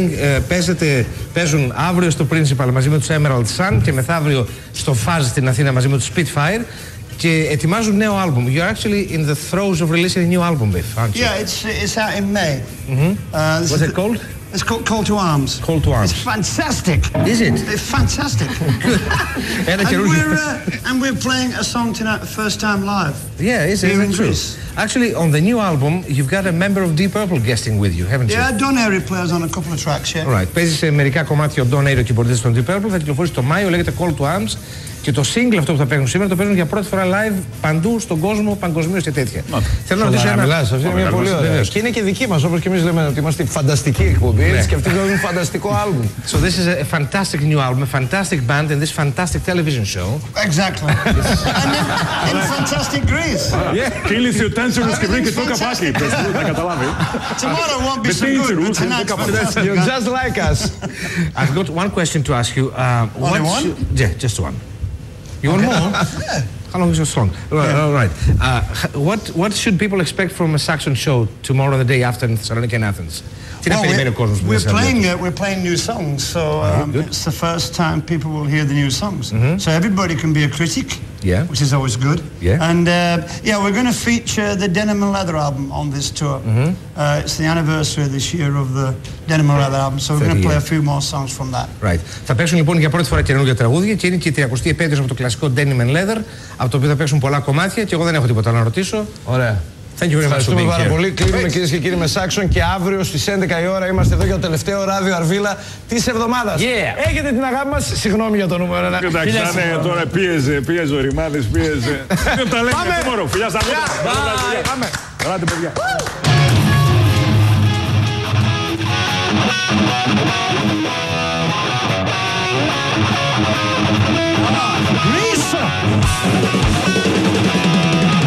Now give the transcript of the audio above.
παίζουν αύριο στο Principal μαζί με τους Emerald Sun και μεθαύριο στο Fuzz στην Αθήνα μαζί με τους Spitfire. Και ετοιμάζουν νέο άλμπουμ. You're actually in the throes of releasing a new album, Biff, aren't you? Yeah, it's out in May. What's it called? It's called Call to Arms. Call to Arms. It's fantastic. Is it? It's fantastic. And we're playing a song tonight, first time live. Yeah, is it true? Actually, on the new album, you've got a member of Deep Purple guesting with you, haven't you? Yeah, Don Airey plays on a couple of tracks, yeah. All right. Παίζει σε μερικά κομμάτια ο Don Airey, ο κιμπορδίστης των Deep Purple, θα κυκλοφορήσει το Μάιο, λέγεται Call to Arms. Και το single αυτό που θα παίζουν σήμερα το παίζουν για πρώτη φορά live παντού στον κόσμο, παγκοσμίως και τέτοια. Θέλω να ρωτήσω ένα. Μιλάς, αυτή είναι μια πολύ ωραία. Και είναι και δική μας, όπως και εμείς λέμε ότι είμαστε φανταστική εκπομπή. Έτσι και αυτή είναι ένα φανταστικό άλμπουμ. So this is a fantastic new album, a fantastic band and this fantastic television show. Exactly. And in fantastic Greece. Κύλησε ο Τένσορος και βρήκε το καπάκι. Να καταλάβει. Tomorrow won't be so good, but tonight's fantastic. You're just like us. I've got one question to ask you. Only one? Yeah, just one. You want more? How long is your song? All right. What should people expect from a Saxon show tomorrow, the day after in Thessaloniki and Athens? We're playing new songs, so it's the first time people will hear the new songs. So everybody can be a critic, which is always good. And we're going to feature the Denim and Leather album on this tour. It's the anniversary this year of the Denim and Leather album, so we're going to play a few more songs from that. Right. Θα παίξουν λοιπόν για πρώτη φορά καινούργια τραγούδια και είναι και η 30η επέτειος από το κλασικό Denim and Leather, από το οποίο θα παίξουν πολλά κομμάτια και εγώ δεν έχω τίποτα άλλο να ρωτήσω. Ωραία. Ευχαριστούμε πάρα πολύ. Κλείνουμε κυρίες και κύριοι με Saxon και αύριο στις 11 η ώρα είμαστε εδώ για το τελευταίο ράδιο Αρβίλα της εβδομάδας. Έχετε την αγάπη μας. Συγγνώμη για το νούμερο. Κοιτάξτε, τώρα πίεζε ο Ρημάδης, πίεζε. Τα λέμε tomorrow. Φιλιά στα μούτρα. Πάμε. Ελάτε παιδιά. Greece!